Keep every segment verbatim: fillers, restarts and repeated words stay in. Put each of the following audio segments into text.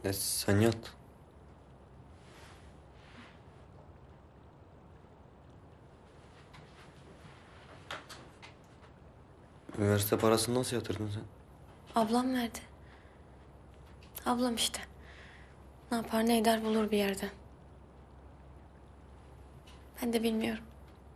E sen yat. Üniversite parasını nasıl yatırdın sen? Ablam verdi. Ablam işte. Ne yapar ne eder bulur bir yerden. Ben de bilmiyorum.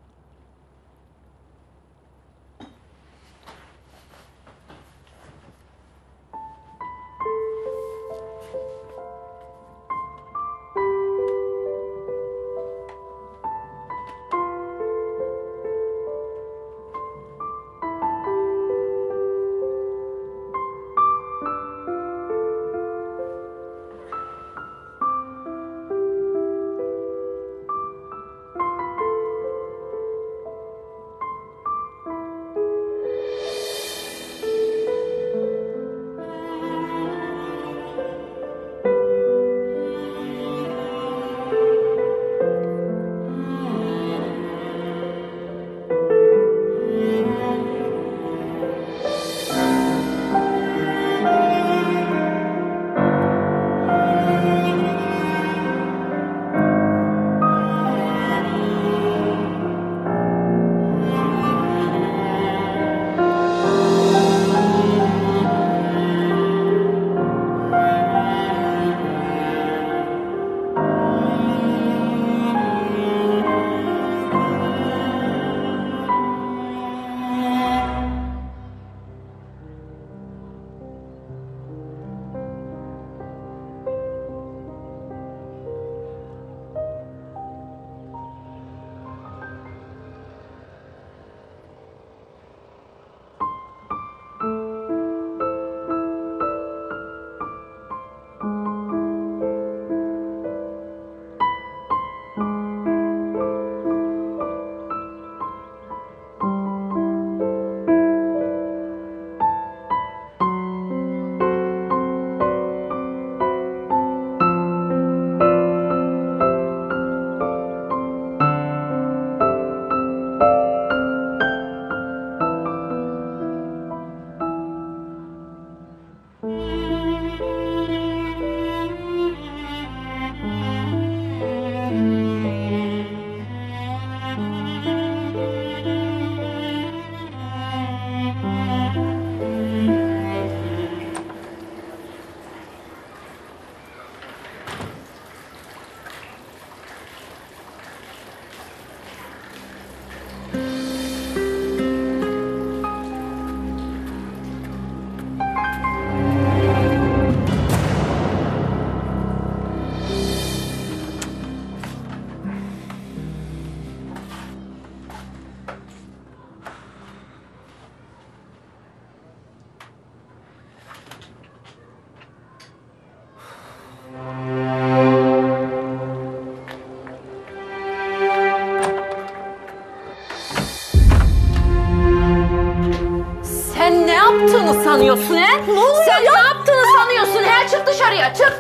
Sen ne yaptığını sanıyorsun he? Ne oluyor Sen ya? ne yaptığını sanıyorsun he? Çık dışarıya, çık!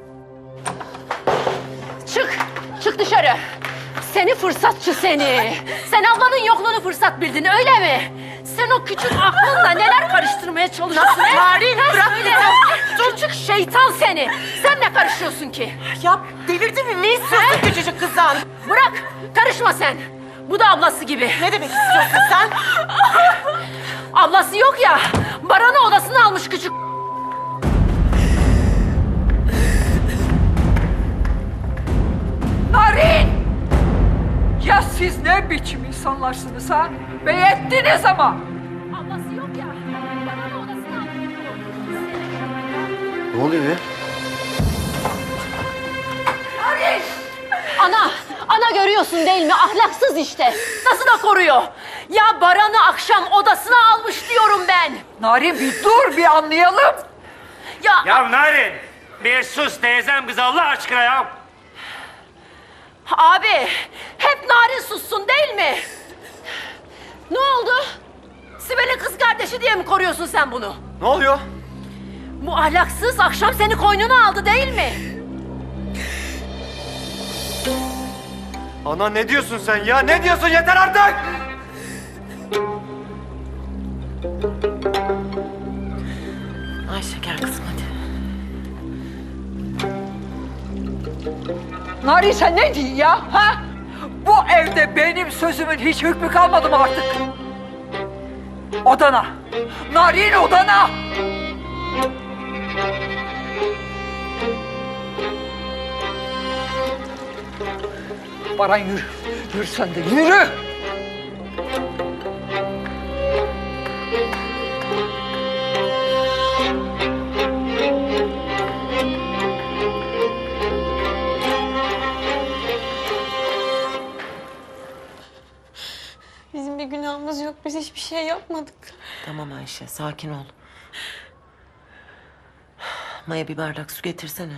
Çık, çık dışarı. Seni fırsatçı seni. Sen ablanın yokluğunu fırsat bildin, öyle mi? Sen o küçük aklınla neler karıştırmaya çalışıyorsun he? Narin, bırak bizi. Küçük şeytan seni. Sen ne karışıyorsun ki? Ya delirdin mi? Ne istiyorsun küçücük kızdan? Bırak, karışma sen. Bu da ablası gibi. Ne demek istiyorsun sen? Ablası yok ya, Baran'ı odasına almış küçük. Narin! Ya siz ne biçim insanlarsınız ha? Bey ettiniz ama! Ablası yok ya, Baran'ı odasına almış. Ne oluyor ya? Narin! Ana, ana görüyorsun değil mi? Ahlaksız işte. Nasıl da koruyor. Ya Baran'ı akşam odasına almış diyorum ben. Narin bir dur bir anlayalım. Ya... Ya Narin! Bir sus teyzem kız Allah aşkına ya! Abi, hep Narin sussun değil mi? Ne oldu? Sibel'in kız kardeşi diye mi koruyorsun sen bunu? Ne oluyor? Bu ahlaksız akşam seni koynuna aldı değil mi? Ana ne diyorsun sen ya? Ne diyorsun? Yeter artık! Ayşe gel kızım hadi. Nari sen ne diyorsun ya? Ha? Bu evde benim sözümün hiç hükmü kalmadı mı artık? Odana. Narin odana. Baran yürü. Yürü sen de yürü. Bizim bir günahımız yok. Biz hiçbir şey yapmadık. Tamam Ayşe, sakin ol. Maya bir bardak su getirsene.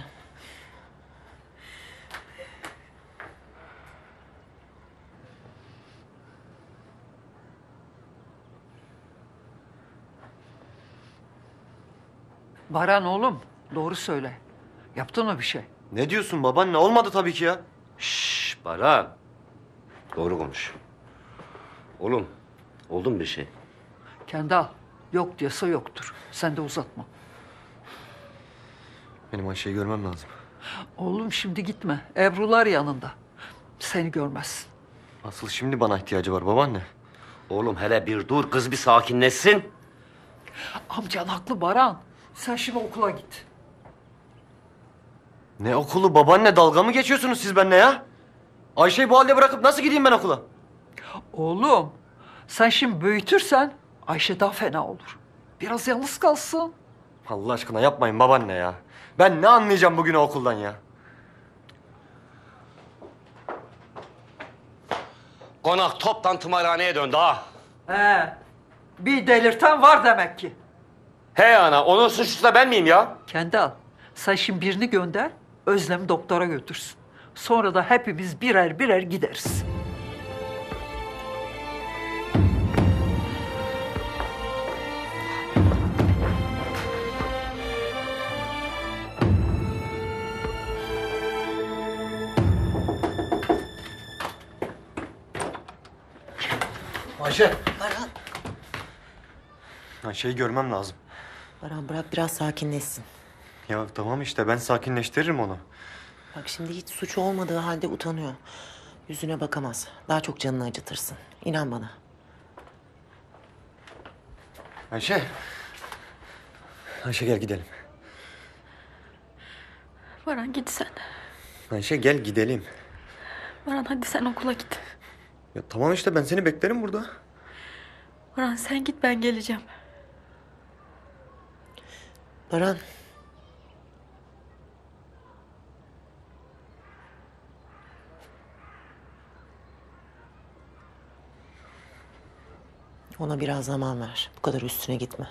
Baran oğlum doğru söyle. Yaptın mı bir şey? Ne diyorsun babaanne? Olmadı tabii ki ya. Şşş Baran. Doğru konuş. Oğlum oldu mu bir şey? Kendal yok diyorsa yoktur. Sen de uzatma. Benim Ayşe'yi görmem lazım. Oğlum şimdi gitme. Ebrular yanında. Seni görmezsin. Asıl şimdi bana ihtiyacı var babaanne. Oğlum hele bir dur kız bir sakinleşsin. Amcan haklı Baran. Sen şimdi okula git. Ne okulu babaanne, dalga mı geçiyorsunuz siz benimle ya? Ayşe'yi bu halde bırakıp nasıl gideyim ben okula? Oğlum sen şimdi büyütürsen Ayşe daha fena olur. Biraz yalnız kalsın. Allah aşkına yapmayın babaanne ya. Ben ne anlayacağım bugün o okuldan ya? Konak toptan tımarhaneye döndü ha. He. Bir delirten var demek ki. He ana onun suçlusu da ben miyim ya? Kendal sen şimdi birini gönder. Özlem'i doktora götürsün. Sonra da hepimiz birer birer gideriz. Ayşe. Baran. Ayşe'yi görmem lazım. Baran bırak biraz sakinleşsin. Ya tamam işte ben sakinleştiririm onu. Bak şimdi hiç suç olmadığı halde utanıyor. Yüzüne bakamaz. Daha çok canını acıtırsın. İnan bana. Ayşe. Ayşe gel gidelim. Baran git sen. Ayşe gel gidelim. Baran hadi sen okula git. Ya tamam işte ben seni beklerim burada. Baran sen git ben geleceğim. Baran. Ona biraz zaman ver. Bu kadar üstüne gitme.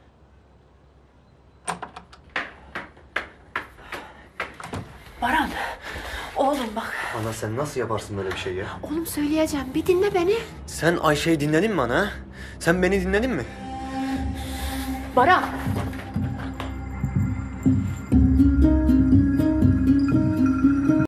Baran, oğlum bak. Ana sen nasıl yaparsın böyle bir şey ya? Oğlum söyleyeceğim. Bir dinle beni. Sen Ayşe'yi dinledin mi ana? ha? Sen beni dinledin mi? Baran,